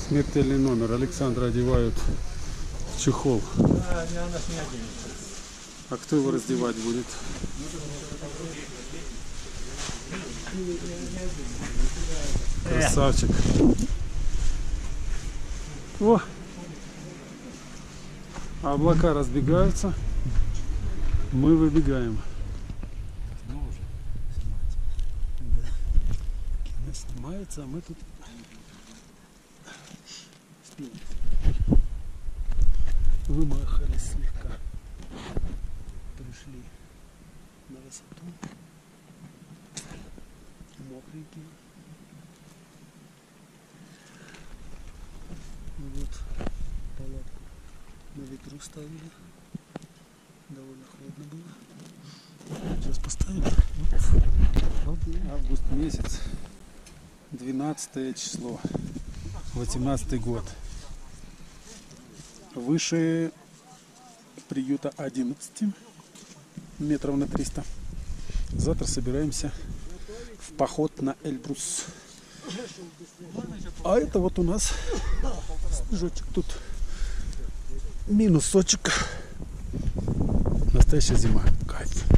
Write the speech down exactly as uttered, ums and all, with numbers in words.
Смертельный номер. Александра одевают в чехол. А кто его раздевать будет? Красавчик. О! Облака разбегаются. Мы выбегаем. Кино снимается, а мы тут вымахали слегка. Пришли на высоту. Мокренькие. Вот палатку на ветру ставили. Довольно холодно было. Сейчас поставим. Август месяц. двенадцатое число. восемнадцатый год. Выше приюта одиннадцать метров на триста. Завтра собираемся в поход на Эльбрус. А это вот у нас снежочек тут. Минусочек. Настоящая зима. Кайф.